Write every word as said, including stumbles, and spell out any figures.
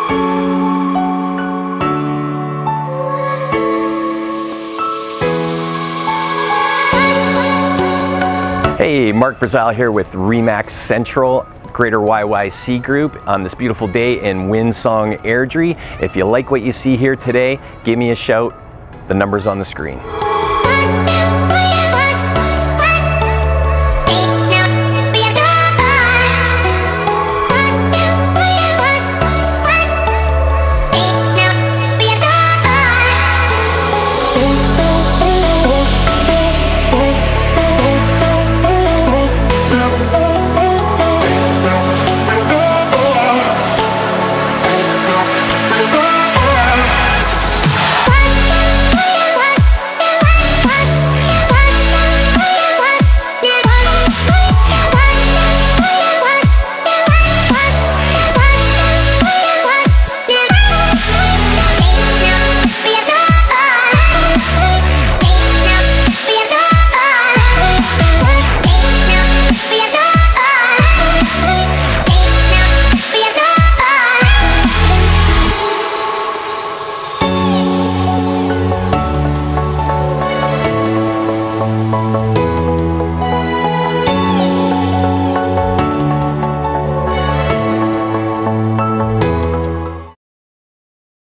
Hey, Mark Brazil here with Remax Central, Greater Y Y C Group on this beautiful day in Windsong, Airdrie. If you like what you see here today, give me a shout. The number's on the screen.